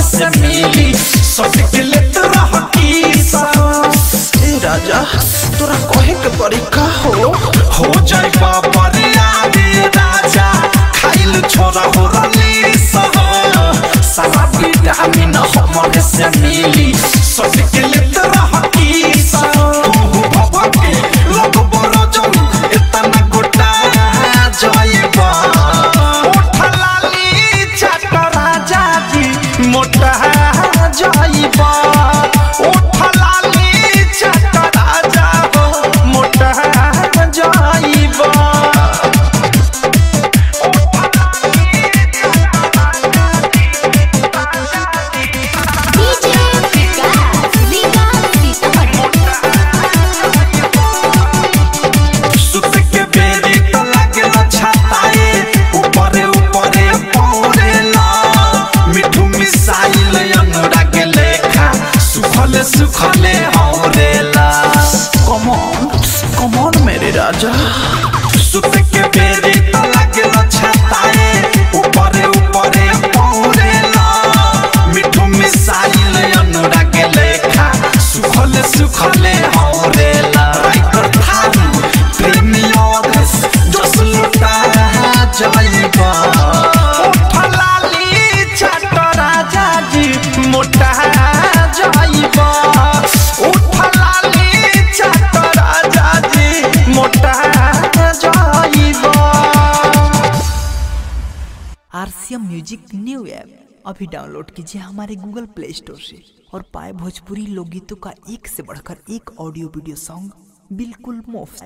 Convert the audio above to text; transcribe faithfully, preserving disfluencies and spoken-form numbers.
से मिली सटक लेत रह की ए राजा तोरा कहे के परी का हो हो जाई बाबा रे राजा खाइल छोरा हो रली सह सारा विटामिन हमरे से मिली सटक लेत रह की तू बाबा के लोग बरो जम इतना गोटा जाइबा उठलाली चट राजा जी मोटा जाइबा उठलाली चट राजा हो मोटा जाइबा सुखले हौरेला कम ऑन कम ऑन मेरे राजा सुत के बेरे त लागे छताए ऊपर ऊपर पौरेला मिठू मिसाइल अनुराग लेखा सुखले सुखले हौरेला राइटर थारू प्रेमियर जोस लुटा जाइबा उठलाली चट राजा जी मोटा जाइबा उठलाली चट राजा जी मोटा जाइबा। आरसीएम म्यूजिक न्यू ऐप अभी डाउनलोड कीजिए हमारे गूगल प्ले स्टोर से और पाए भोजपुरी लोकगीतों का एक से बढ़कर एक ऑडियो वीडियो सॉन्ग बिल्कुल मुफ्त।